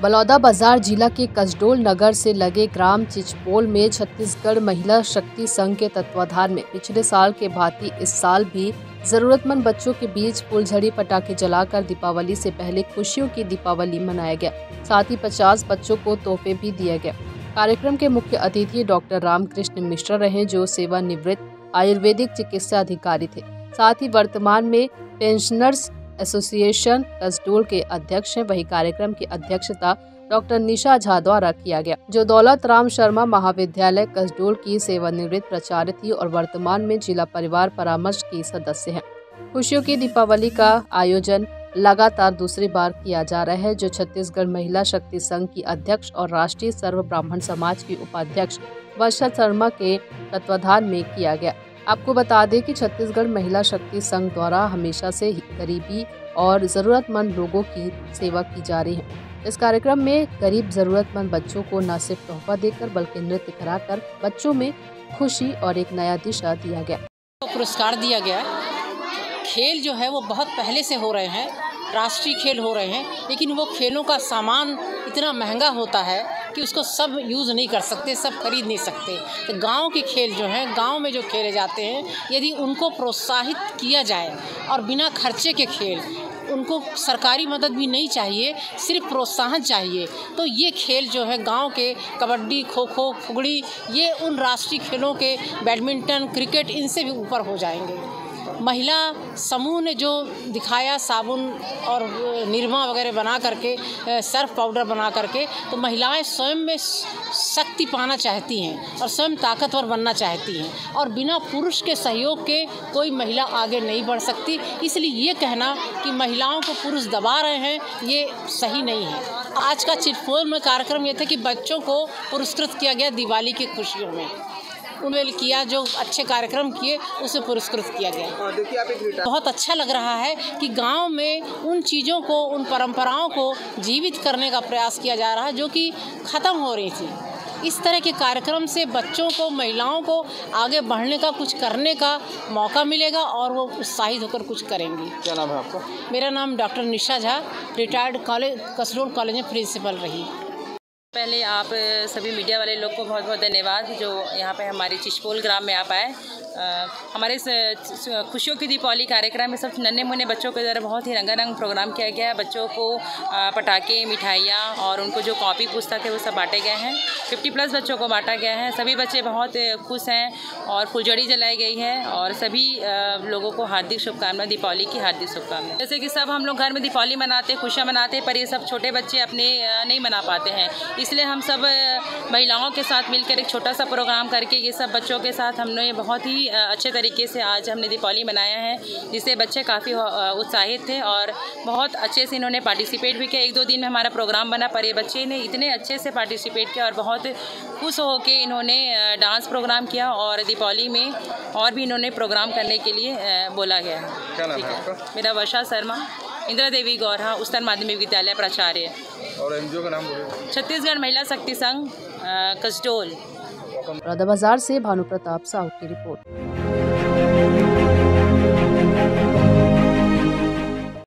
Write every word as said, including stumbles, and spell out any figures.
बलौदाबाजार जिला के कसडोल नगर से लगे ग्राम चिचपोल में छत्तीसगढ़ महिला शक्ति संघ के तत्वाधान में पिछले साल के भांति इस साल भी जरूरतमंद बच्चों के बीच फुलझड़ी पटाखे जलाकर दीपावली से पहले खुशियों की दीपावली मनाया गया। साथ ही पचास बच्चों को तोहफे भी दिया गया। कार्यक्रम के मुख्य अतिथि डॉक्टर रामकृष्ण मिश्रा रहे, जो सेवानिवृत्त आयुर्वेदिक चिकित्सा अधिकारी थे। साथ ही वर्तमान में पेंशनर्स एसोसिएशन कसडोल के अध्यक्ष हैं। वही कार्यक्रम की अध्यक्षता डॉक्टर निशा झा द्वारा किया गया, जो दौलत राम शर्मा महाविद्यालय कसडोल की सेवानिवृत्त प्राचार्य थी और वर्तमान में जिला परिवार परामर्श की सदस्य हैं। खुशियों की दीपावली का आयोजन लगातार दूसरी बार किया जा रहा है, जो छत्तीसगढ़ महिला शक्ति संघ की अध्यक्ष और राष्ट्रीय सर्व ब्राह्मण समाज की उपाध्यक्ष वर्षा शर्मा के तत्वाधान में किया गया। आपको बता दें कि छत्तीसगढ़ महिला शक्ति संघ द्वारा हमेशा से ही गरीबी और जरूरतमंद लोगों की सेवा की जा रही है। इस कार्यक्रम में गरीब जरूरतमंद बच्चों को न सिर्फ तोहफा देकर बल्कि नृत्य कराकर बच्चों में खुशी और एक नया दिशा दिया गया। तो पुरस्कार दिया गया। खेल जो है वो बहुत पहले से हो रहे हैं, राष्ट्रीय खेल हो रहे हैं, लेकिन वो खेलों का सामान इतना महंगा होता है कि उसको सब यूज़ नहीं कर सकते, सब खरीद नहीं सकते। तो गांव के खेल जो हैं, गांव में जो खेले जाते हैं, यदि उनको प्रोत्साहित किया जाए और बिना खर्चे के खेल, उनको सरकारी मदद भी नहीं चाहिए, सिर्फ प्रोत्साहन चाहिए, तो ये खेल जो है गांव के कबड्डी, खो खो, फुगड़ी, ये उन राष्ट्रीय खेलों के बैडमिंटन, क्रिकेट, इनसे भी ऊपर हो जाएंगे। महिला समूह ने जो दिखाया साबुन और निरमा वगैरह बना करके, सर्फ पाउडर बना करके, तो महिलाएं स्वयं में शक्ति पाना चाहती हैं और स्वयं ताकतवर बनना चाहती हैं, और बिना पुरुष के सहयोग के कोई महिला आगे नहीं बढ़ सकती। इसलिए ये कहना कि महिलाओं को पुरुष दबा रहे हैं, ये सही नहीं है। आज का चिटपोल में कार्यक्रम ये था कि बच्चों को पुरस्कृत किया गया दिवाली की खुशियों में। उन्हें किया जो अच्छे कार्यक्रम किए उसे पुरस्कृत किया गया। देखिए, आप एक बहुत अच्छा लग रहा है कि गांव में उन चीज़ों को, उन परंपराओं को जीवित करने का प्रयास किया जा रहा है जो कि ख़त्म हो रही थी। इस तरह के कार्यक्रम से बच्चों को, महिलाओं को आगे बढ़ने का, कुछ करने का मौका मिलेगा और वो उत्साहित होकर कुछ करेंगी। क्या नाम है आपका? मेरा नाम doctor Nisha Jha, retired college Kasdol college में प्रिंसिपल रही। पहले आप सभी मीडिया वाले लोग को बहुत बहुत धन्यवाद जो यहाँ पे हमारे चिचपोल ग्राम में आप आए। हमारे खुशियों की दीपावली कार्यक्रम में सब नन्हे मुन्ने बच्चों के द्वारा बहुत ही रंगारंग प्रोग्राम किया गया है। बच्चों को पटाखे, मिठाइयाँ और उनको जो कॉपी पुस्तक है वो सब बांटे गए हैं। पचास प्लस बच्चों को बांटा गया है। सभी बच्चे बहुत खुश हैं और फुलझड़ी जलाई गई है और सभी लोगों को हार्दिक शुभकामनाएं, दीपावली की हार्दिक शुभकामनाएं। जैसे कि सब हम लोग घर में दीपावली मनाते, खुशियाँ मनाते, पर ये सब छोटे बच्चे अपने नहीं मना पाते हैं, इसलिए हम सब महिलाओं के साथ मिलकर एक छोटा सा प्रोग्राम करके ये सब बच्चों के साथ हमने बहुत ही अच्छे तरीके से आज हमने दीपावली मनाया है, जिससे बच्चे काफ़ी उत्साहित थे और बहुत अच्छे से इन्होंने पार्टिसिपेट भी किया। एक दो दिन में हमारा प्रोग्राम बना, पर ये बच्चे ने इतने अच्छे से पार्टिसिपेट किया और बहुत खुश हो के इन्होंने डांस प्रोग्राम किया और दीपावली में और भी इन्होंने प्रोग्राम करने के लिए बोला गया है। क्या नाम है आपका? मेरा वर्षा शर्मा, इंदिरा देवी गौरहा उच्चतर माध्यमिक विद्यालय प्राचार्य। और एनजीओ का नाम बोलिए? छत्तीसगढ़ महिला शक्ति संघ कसडोल। बलौदाबाजार से भानु प्रताप साहू की रिपोर्ट।